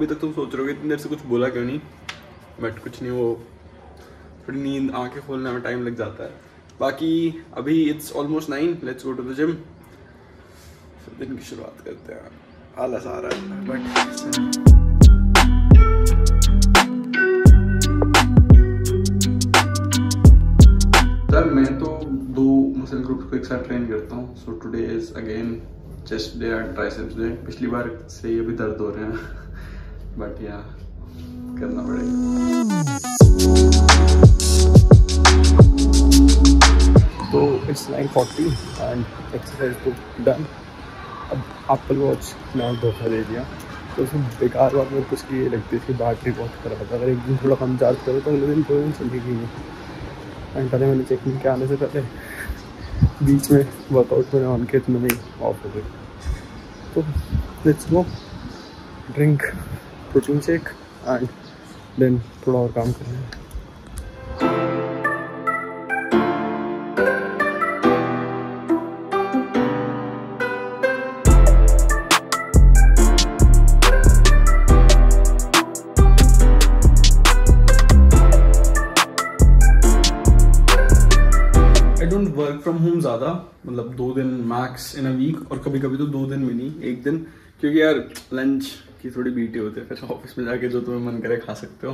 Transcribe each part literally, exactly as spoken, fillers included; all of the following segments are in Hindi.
अभी तक तुम सोच रहे हो इतनी देर से कुछ बोला क्यों नहीं, बट कुछ नहीं, वो थोड़ी नींद आंखें खोलने में टाइम लग जाता है। बाकी अभी it's almost nine, let's go to the gym, दिन की शुरुआत करते हैं। आलस आ रहा है बट सर मैं तो दो मसल ग्रुप्स को एक साथ ट्रेन करता हूँ। So today is again chest day and triceps day. पिछली बार से ही अभी दर्द हो रहे हैं बट या करना पड़ेगा। तो it's nine forty and exercise तो डन। अब एप्पल वॉच ना धोखा दे दिया, तो उसमें बेकार बात मेरे कुछ की लगती थी, बैटरी बहुत खराब था। अगर एक दिन थोड़ा कम चार्ज करो तो अगले दिन पूरे दिन चलेगी नहीं। एंड पहले मैंने चेक नहीं किया आने से पहले, बीच में वर्कआउट मैंने ऑन किया इतने में ऑफ हो गई। तो let's go drink protein shake and then थोड़ा और काम करना है। वर्क फ्रॉम होम ज़्यादा, मतलब दो दिन मैक्स इन अ वीक, और कभी कभी तो दो दिन भी नहीं, एक दिन, क्योंकि यार लंच की थोड़ी बीटी होती है। फिर ऑफिस में जाके जो तुम्हें मन करे खा सकते हो,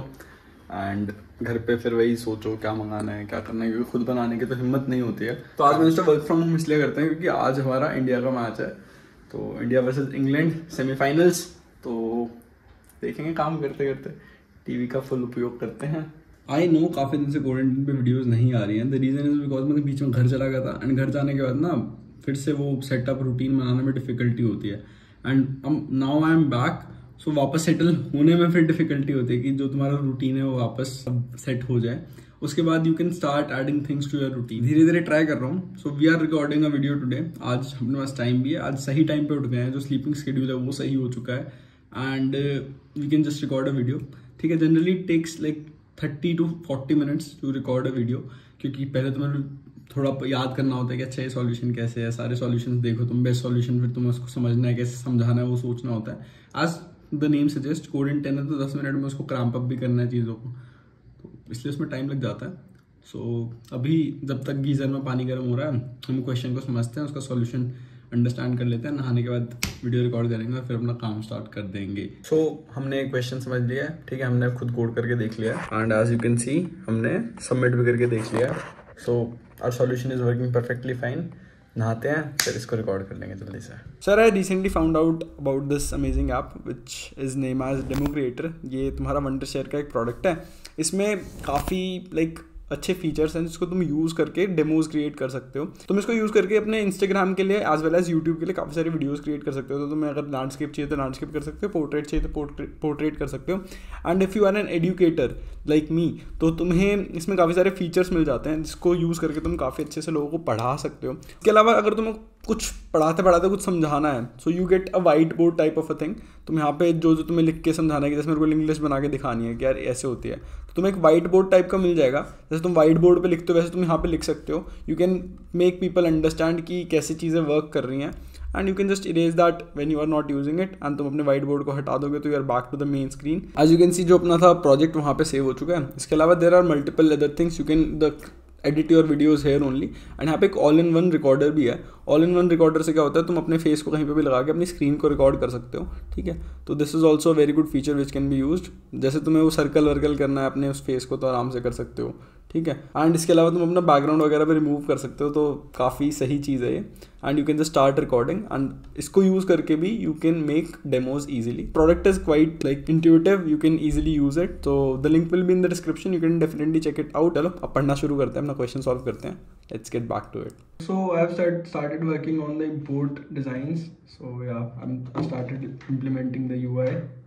एंड घर पे फिर वही सोचो क्या मंगाना है क्या करना है, क्योंकि खुद बनाने की तो हिम्मत नहीं होती है। तो आज मैंने वर्क फ्रॉम होम इसलिए करते हैं क्योंकि आज हमारा इंडिया का मैच है, तो इंडिया वर्सेज इंग्लैंड सेमीफाइनल्स। तो देखेंगे काम करते करते, टीवी का फुल उपयोग करते हैं। आई नो काफ़ी दिन से क्वारंटाइन पे वीडियोस नहीं आ रही हैं। द रीज़न इज बिकॉज मैं बीच में घर चला गया था, एंड घर जाने के बाद ना फिर से वो सेटअप रूटीन बनाने में डिफिकल्टी होती है। And now I am back, so वापस सेटल होने में फिर डिफिकल्टी होती है कि जो तुम्हारा रूटीन है वो वापस सेट हो जाए। उसके बाद you can start adding things to your routine. धीरे धीरे ट्राई कर रहा हूँ। So we are recording a video today. आज अपने पास टाइम भी है, आज सही टाइम पे उठ गए हैं, जो स्लीपिंग शेड्यूल है वो सही हो चुका है, and we can just record a video. ठीक है, generally takes like thirty to forty minutes to record a video, क्योंकि पहले तुम्हें थोड़ा याद करना होता है कि अच्छा ये सॉल्यूशन कैसे है, सारे सॉल्यूशंस देखो तुम, बेस्ट सॉल्यूशन फिर तुम्हें उसको समझना है, कैसे समझाना है वो सोचना होता है। आज the name suggest code in ten है, तो दस मिनट में उसको क्रैम्प अप भी करना है चीज़ों को, तो इसलिए उसमें टाइम लग जाता है। सो so, अभी जब तक गीजर में पानी गर्म हो रहा है, हम क्वेश्चन को समझते हैं, उसका सॉल्यूशन अंडरस्टैंड कर लेते हैं, नहाने के बाद वीडियो रिकॉर्ड करेंगे और फिर अपना काम स्टार्ट कर देंगे। सो so, हमने क्वेश्चन समझ लिया है, ठीक है, हमने खुद कोड करके देख लिया है, and as you can see हमने सबमिट भी करके देख लिया है। So our solution is working perfectly fine. नहाते हैं, फिर इसको रिकॉर्ड कर लेंगे जल्दी से। Sir I recently found out about this amazing app which is name as demo creator. ये तुम्हारा वंडरशेयर का एक प्रोडक्ट है। इसमें काफ़ी लाइक अच्छे फीचर्स हैं जिसको तुम यूज़ करके डेमोज क्रिएट कर सकते हो। तुम इसको यूज़ करके अपने इंस्टाग्राम के लिए एज वेल एज यूट्यूब के लिए काफ़ी सारे वीडियोस क्रिएट कर सकते हो। तो तुम्हें अगर लैंडस्केप चाहिए तो लैंडस्केप कर सकते हो, पोर्ट्रेट चाहिए तो पोर्ट्रेट कर सकते हो। And if you are an educator like me, तो तुम्हें इसमें काफ़ी सारे फीचर्स मिल जाते हैं जिसको यूज़ करके तुम काफ़ी अच्छे से लोगों को पढ़ा सकते हो। इसके अलावा अगर तुम्हें कुछ पढ़ाते पढ़ाते कुछ समझाना है, so you get a white board type of a thing. तुम यहाँ पे जो जो तुम्हें लिख के समझाना है, कि जैसे मेरे को इंग्लिश बना के दिखानी है कि यार ऐसे होती है, तो तुम्हें एक वाइट बोर्ड टाइप का मिल जाएगा। जैसे तुम वाइट बोर्ड पे लिखते हो वैसे तुम यहाँ पे लिख सकते हो। You can make people understand कि कैसी चीज़ें वर्क कर रही हैं, and you can just erase that when you are not using it, and तुम अपने वाइट बोर्ड को हटा दोगे तो you are back to the main screen. As you can see जो अपना था प्रोजेक्ट वहाँ पे सेव हो चुका है। इसके अलावा there are multiple other things. You can the edit your videos here only, and यहाँ पे एक ऑल इन वन रिकॉर्डर भी है। ऑल इन वन रिकॉर्डर से क्या होता है, तुम अपने फेस को कहीं पे भी लगा के अपनी स्क्रीन को रिकॉर्ड कर सकते हो। ठीक है, तो this is also very good feature which can be used. जैसे तुम्हें वो सर्कल वर्कल करना है अपने उस फेस को, तो आराम से कर सकते हो। ठीक है, एंड इसके अलावा तुम अपना बैकग्राउंड वगैरह भी रिमूव कर सकते हो, तो काफ़ी सही चीज़ है ये। And you can just start recording, and इसको यूज़ करके भी you can make demos easily. Product is quite like intuitive, you can easily use it. तो the link will be in the description, you can definitely check it out. चलो अब पढ़ना शुरू करते हैं, अपना क्वेश्चन सॉल्व करते हैं। Let's get back to it. So I have start, started working on the import designs. So yeah, I'm I started implementing the U I.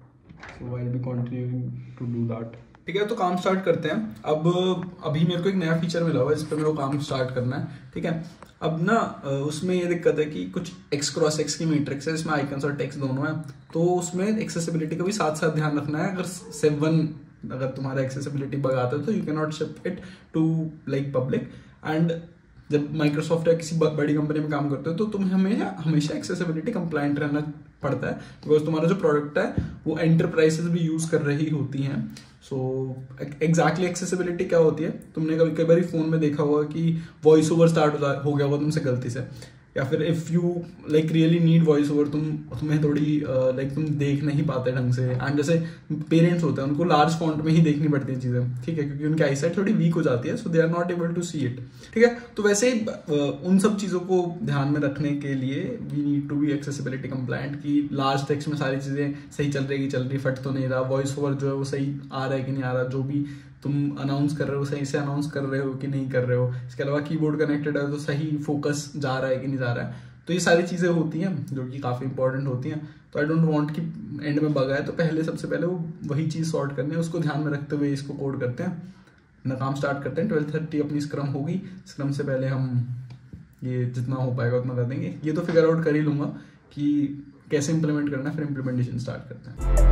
So I'll be continuing to do that. ठीक है, तो काम स्टार्ट करते हैं। अब अभी मेरे को एक नया फीचर मिला हुआ है जिस पे मेरे को काम स्टार्ट करना है। ठीक है, अब ना उसमें ये दिक्कत है कि कुछ एक्स क्रॉस एक्स की मैट्रिक्स है, इसमें आइकन्स और टेक्स्ट दोनों है, तो उसमें एक्सेसिबिलिटी का भी साथ साथ ध्यान रखना है। अगर सेवन अगर तुम्हारा एक्सेसिबिलिटी बग आता है तो you can not ship it to like public. And जब माइक्रोसॉफ्ट या किसी बड़ी कंपनी में काम करते हो तो तुम्हें हमेशा हमेशा एक्सेसिबिलिटी कंप्लाइंट रहना पड़ता है, बिकॉज तुम्हारा जो प्रोडक्ट है वो एंटरप्राइजेस भी यूज कर रही होती हैं। सो एग्जैक्टली एक्सेसिबिलिटी क्या होती है, तुमने कभी कई बार फोन में देखा होगा कि वॉइस ओवर स्टार्ट हो गया होगा तुमसे गलती से, या फिर if you like really need voice over, तुम तुम्हें थोड़ी लाइक uh, तुम देख नहीं पाते ढंग से, एंड जैसे पेरेंट्स होते हैं उनको लार्ज फॉन्ट में ही देखनी पड़ती है चीज़ें, ठीक है, क्योंकि उनकी आईसाइट थोड़ी वीक हो जाती है, so they are not able to see it, ठीक है। तो वैसे ही uh, उन सब चीज़ों को ध्यान में रखने के लिए we need to be accessibility compliant, कि लार्ज टेक्स्ट में सारी चीज़ें सही चल रही चल रही फट तो नहीं रहा, वॉइस ओवर जो है वो सही आ रहा है कि नहीं आ रहा, जो भी तुम अनाउंस कर रहे हो सही से अनाउंस कर रहे हो कि नहीं कर रहे हो, इसके अलावा कीबोर्ड कनेक्टेड है तो सही फोकस जा रहा है कि नहीं जा रहा है। तो ये सारी चीज़ें होती हैं जो कि काफ़ी इंपॉर्टेंट होती हैं। तो आई डोंट वांट कि एंड में बग आए, तो पहले सबसे पहले वो वही चीज़ सॉर्ट करनी है, उसको ध्यान में रखते हुए इसको कोड करते हैं, ना काम स्टार्ट करते हैं। ट्वेल्व थर्टी अपनी स्क्रम होगी, स्क्रम से पहले हम ये जितना हो पाएगा उतना कर देंगे। ये तो फिगर आउट कर ही लूँगा कि कैसे इंप्लीमेंट करना है, फिर इम्प्लीमेंटेशन स्टार्ट करते हैं।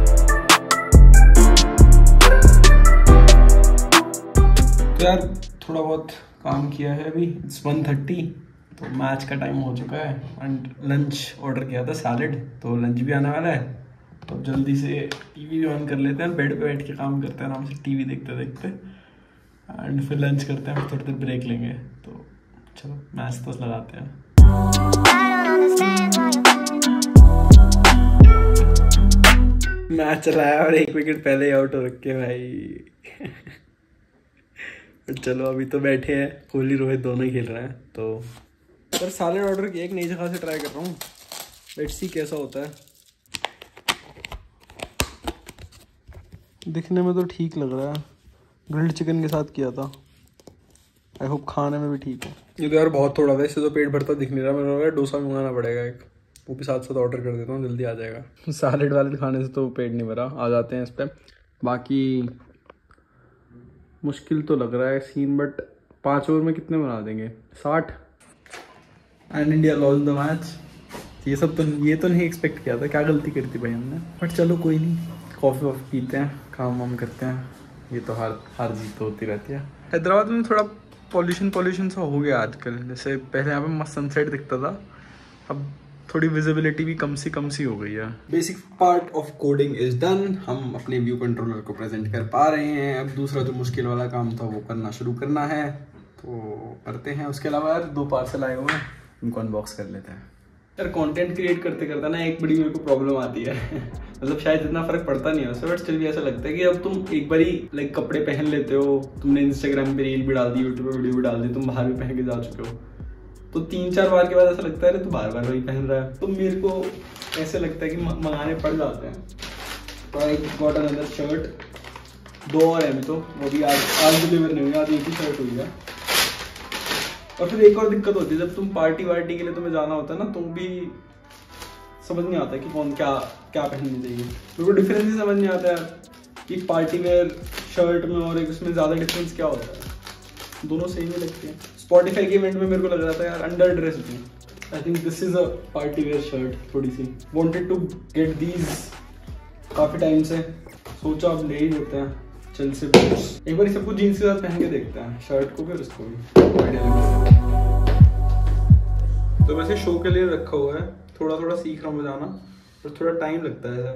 तो यार थोड़ा बहुत काम किया है अभी, इट्स वन थर्टी, तो मैच का टाइम हो चुका है, एंड लंच ऑर्डर किया था सैलड, तो लंच भी आने वाला है, तो जल्दी से टीवी भी ऑन कर लेते हैं, बेड पे बैठ के काम करते हैं आराम से टीवी देखते देखते, एंड फिर लंच करते हैं, फिर थोड़ी देर ब्रेक लेंगे। तो चलो मैच तो लगाते हैं। मैच चला है और एक विकेट पहले ही आउट हो रखे भाई। चलो अभी तो बैठे हैं, कोहली रोहित दोनों ही खेल रहे हैं, तो पर सैलेड ऑर्डर किया, एक नई जगह से ट्राई कर रहा हूँ, लेट्स सी कैसा होता है। दिखने में तो ठीक लग रहा है, ग्रिल्ड चिकन के साथ किया था, आई होप खाने में भी ठीक है। ये तो यार बहुत थोड़ा था, इससे तो पेट भरता दिख नहीं रहा, मेरे को डोसा मंगाना पड़ेगा एक, वो भी साथ साथ ऑर्डर कर देता हूँ, जल्दी आ जाएगा। सैलेड वालेड खाने से तो पेट नहीं भरा, आ जाते हैं इस पर। बाकी मुश्किल तो लग रहा है सीन, बट पाँच ओवर में कितने बना देंगे, साठ, and India lost the match. ये सब तो ये तो नहीं एक्सपेक्ट किया था, क्या गलती करी थी भाई हमने, बट चलो कोई नहीं, कॉफ़ी वॉफ़ी पीते हैं, काम वाम करते हैं, ये तो हार हार जीत तो होती रहती है। हैदराबाद में थोड़ा पॉल्यूशन पॉल्यूशन सा हो गया आजकल, जैसे पहले यहाँ पे मस्त सनसेट दिखता था, अब थोड़ी विजिबिलिटी भी कम सी कम सी हो गई है। Basic part of coding is done, हम अपने व्यू कंट्रोलर को प्रेजेंट कर पा रहे हैं। अब दूसरा जो मुश्किल वाला काम था वो करना शुरू करना है, तो करते हैं। उसके अलावा यार दो पार्सल आए हुए हैं, उनको अनबॉक्स कर लेते हैं। यार कंटेंट क्रिएट करते करते ना एक बड़ी मेरे को प्रॉब्लम आती है मतलब शायद इतना फर्क पड़ता नहीं है उससे, बट स्टिल भी ऐसा लगता है कि अब तुम एक बार ही लाइक कपड़े पहन लेते हो, तुमने इंस्टाग्राम पे रील भी डाल दी, यूट्यूब पे वीडियो भी डाल दी, तुम बाहर भी पहन के जा चुके हो, तो तीन चार बार के बाद ऐसा लगता है अरे तू बार बार वही पहन रहा है, तो मेरे को ऐसे लगता है कि मंगाने पड़ जाते हैं। तो आई गॉट अनदर शर्ट, दो और है, तो वो भी आज आज डिलीवर नहीं हुई, आज एक ही शर्ट हुई है। और फिर एक और दिक्कत होती है, जब तुम पार्टी वार्टी के लिए तुम्हें जाना होता है ना, तो भी समझ नहीं आता कि कौन क्या क्या पहननी चाहिए, मेरे को डिफरेंस ही समझ नहीं आता है कि पार्टी वेयर शर्ट में और एक उसमें ज़्यादा डिफरेंस क्या होता है, दोनों सेम ही लगते हैं। स्पॉटिफाई के इवेंट में मेरे को लग रहा था यार अंडर ड्रेस थी, I think this is a party wear shirt, थोड़ी सी वांटेड टू गेट दीज काफ़ी टाइम से, सोचा अब ले ही लेते हैं चल से एक बार सब कुछ जीन्स के साथ पहन के देखते हैं, शर्ट को भी और इसको भी। तो वैसे शो के लिए रखा हुआ है, थोड़ा थोड़ा सीख रहा हूँ बजाना, पर थोड़ा टाइम लगता है ऐसा।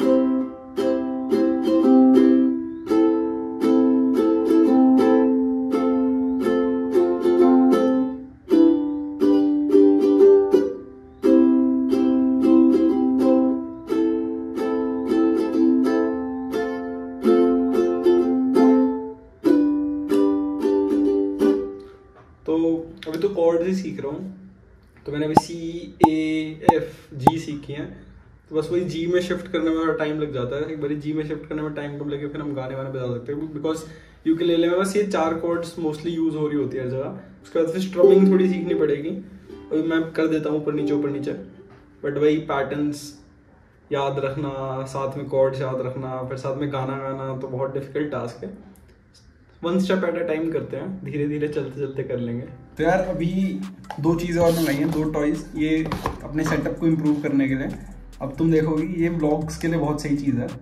तो अभी तो कॉर्ड्स ही सीख रहा हूँ, तो मैंने अभी सी ए एफ जी सीखी हैं, तो बस वही जी में शिफ्ट करने में थोड़ा टाइम लग जाता है। एक बार जी में शिफ्ट करने में टाइम कम लगे फिर हम गाने वाने बजा सकते हैं, बिकॉज यूकेलेले में बस ये चार कॉर्ड्स मोस्टली यूज हो रही होती है हर जगह। उसके बाद फिर स्ट्रमिंग थोड़ी सीखनी पड़ेगी, अभी मैं कर देता हूँ ऊपर नीचे ऊपर नीचे, बट वही पैटर्न्स याद रखना, साथ में कॉर्ड्स याद रखना, फिर साथ में गाना गाना, तो बहुत डिफिकल्ट टास्क है। One step at a time करते हैं, धीरे धीरे चलते चलते कर लेंगे। तो यार अभी दो चीज़ें और मंगाई हैं, दो टॉयज़, ये अपने सेटअप को इम्प्रूव करने के लिए। अब तुम देखोगे ये व्लॉग्स के लिए बहुत सही चीज़ है।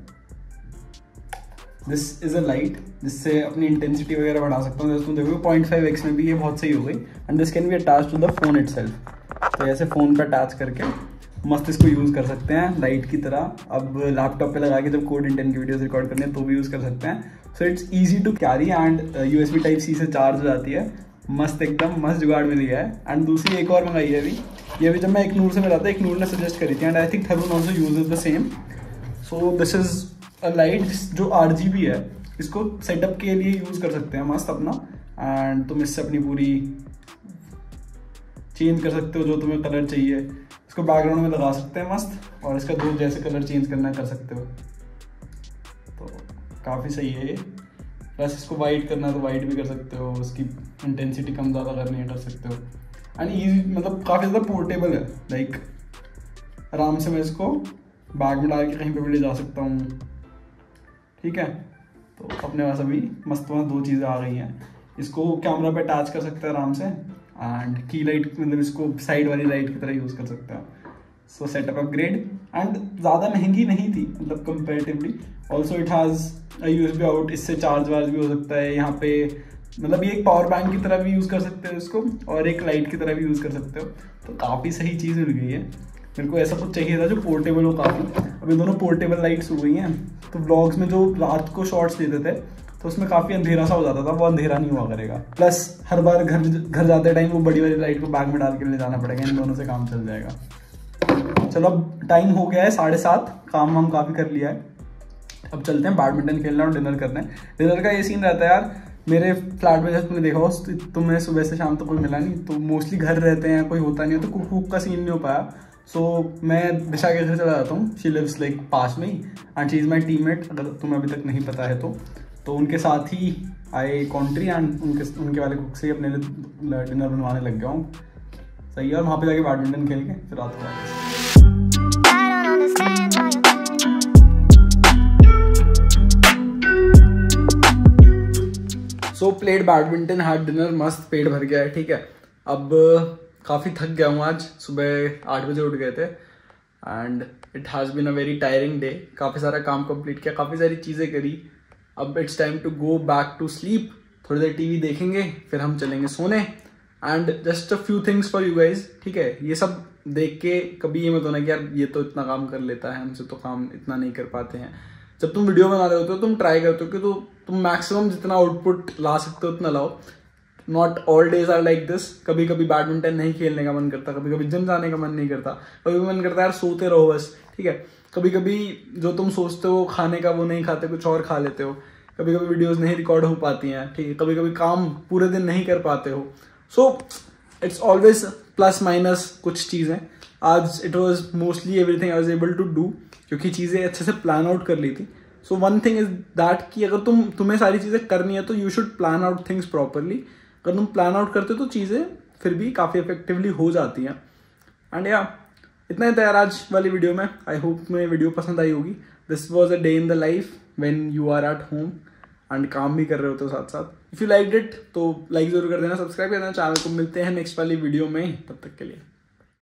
दिस इज़ अ लाइट, जिससे अपनी इंटेंसिटी वगैरह बढ़ा सकता हूँ। जैसे तुम देखोगे पॉइंट फाइव एक्स में भी ये बहुत सही हो गई, and this can be attach to the phone itself. तो ऐसे फ़ोन पर अटैच करके मस्त इसको यूज़ कर सकते हैं लाइट की तरह। अब लैपटॉप पे लगा के जब कोड इंटेंट की वीडियोस रिकॉर्ड करने हैं तो भी यूज़ कर सकते हैं। So it's easy to carry and USB type C से चार्ज हो जाती है। मस्त एकदम मस्त जुगाड़ मिल गया है। एंड दूसरी एक और मंगाई है अभी, ये अभी जब मैं एक नूर से मिला था, एक नूर ने सजेस्ट करी थी and I think Tharun also uses the same. So this is a light जो आर जी बी है, इसको सेटअप के लिए यूज़ कर सकते हैं मस्त अपना। एंड तुम इससे अपनी पूरी चेंज कर सकते हो जो तुम्हें कलर चाहिए, इसको बैकग्राउंड में लगा सकते हैं मस्त, और इसका दो जैसे कलर चेंज करना कर सकते हो। तो काफ़ी सही है ये। प्लस इसको वाइट करना है तो वाइट भी कर सकते हो, उसकी इंटेंसिटी कम ज़्यादा करनी है कर सकते हो। एंड ईजी, मतलब काफ़ी ज़्यादा पोर्टेबल है। लाइक आराम से मैं इसको बैग में डाल के कहीं पे भी ले जा सकता हूँ, ठीक है। तो अपने पास अभी मस्त मस्त दो चीज़ें आ गई हैं। इसको कैमरा पे अटैच कर सकते हैं आराम से, एंड की लाइट मतलब इसको साइड वाली लाइट की तरह यूज़ कर सकते हैं। सो सेटअप अपग्रेड, एंड ज़्यादा महंगी नहीं थी मतलब comparatively. Also it has U S B out, इससे चार्ज वार्ज भी हो सकता है यहाँ पे। मतलब ये एक पावर बैंक की तरह भी यूज़ कर सकते हो इसको, और एक लाइट की तरह भी यूज़ कर सकते हो। तो काफ़ी सही चीज़ मिल गई है। मेरे को ऐसा कुछ चाहिए था जो पोर्टेबल हो काफ़ी। अब ये दोनों पोर्टेबल लाइट्स हो गई हैं। तो व्लॉग्स में जो रात को शॉट्स लेते थे तो उसमें काफ़ी अंधेरा सा हो जाता था, वो अंधेरा नहीं हुआ करेगा। प्लस हर बार घर घर जाते टाइम वो बड़ी वाली लाइट को बैग में डाल के ले जाना पड़ेगा, इन दोनों से काम चल जाएगा। चलो अब टाइम हो गया है साढ़े सात, काम वाम काफ़ी कर लिया है। अब चलते हैं बैडमिंटन खेलना और डिनर करना है। डिनर का ये सीन रहता है यार, मेरे फ्लैट में जैसे तुमने देखा हो, तुम्हें सुबह से शाम तक तो कोई मिला नहीं, तो मोस्टली घर रहते हैं, कोई होता नहीं है, तो कुक कुक का सीन नहीं हो पाया। सो so, मैं दिशा के घर चला जाता हूँ। शी लिव्स लाइक पास में ही, and she is my teammate, अगर तुम्हें अभी तक नहीं पता है तो तो उनके साथ ही आए कॉन्ट्री, एंड उनके उनके वाले कुक से ही अपने लिए डिनर बनवाने लग गया हूँ। सही है। और वहाँ पे जाके बैडमिंटन खेल के फिर रात को वापस। So played badminton, had dinner, मस्त पेट भर गया है, ठीक है। अब काफ़ी थक गया हूँ आज, सुबह आठ बजे उठ गए थे and it has been a very tiring day. काफ़ी सारा काम कंप्लीट किया, काफ़ी सारी चीज़ें करी। अब it's time to go back to sleep. थोड़ी देर टीवी देखेंगे, फिर हम चलेंगे सोने। And just a few things for you guys, ठीक है। ये सब देख के कभी ये मत होना कि यार ये तो इतना काम कर लेता है, हमसे तो काम इतना नहीं कर पाते हैं। जब तुम वीडियो बना रहे होते हो तुम ट्राई करते हो कि तो तुम मैक्सिमम जितना आउटपुट ला सकते हो उतना लाओ। Not all days are like this. कभी कभी बैडमिंटन नहीं खेलने का मन करता, कभी कभी जिम जाने का मन नहीं करता, कभी कभी मन करता है यार सोते रहो बस, ठीक है। कभी कभी जो तुम सोचते हो खाने का वो नहीं खाते, कुछ और खा लेते हो। कभी कभी वीडियोस नहीं रिकॉर्ड हो पाती हैं, ठीक है। कभी कभी काम पूरे दिन नहीं कर पाते हो। So it's always plus minus कुछ चीज़ें। आज it was mostly everything I was able to do, क्योंकि चीज़ें अच्छे से प्लान आउट कर ली थी। So one thing is that कि अगर तुम तुम्हें सारी चीज़ें करनी है तो you should plan out things properly. अगर तुम प्लान आउट करते हो तो चीज़ें फिर भी काफ़ी इफेक्टिवली हो जाती हैं। एंड या इतना ही था यार आज वाली वीडियो में। आई होप तुम्हें वीडियो पसंद आई होगी। This was a day in the life when you are at home and काम भी कर रहे होते हो साथ साथ। इफ़ यू लाइक इट तो लाइक जरूर कर देना, सब्सक्राइब कर देना चैनल को। मिलते हैं नेक्स्ट वाली वीडियो में, तब तक के लिए।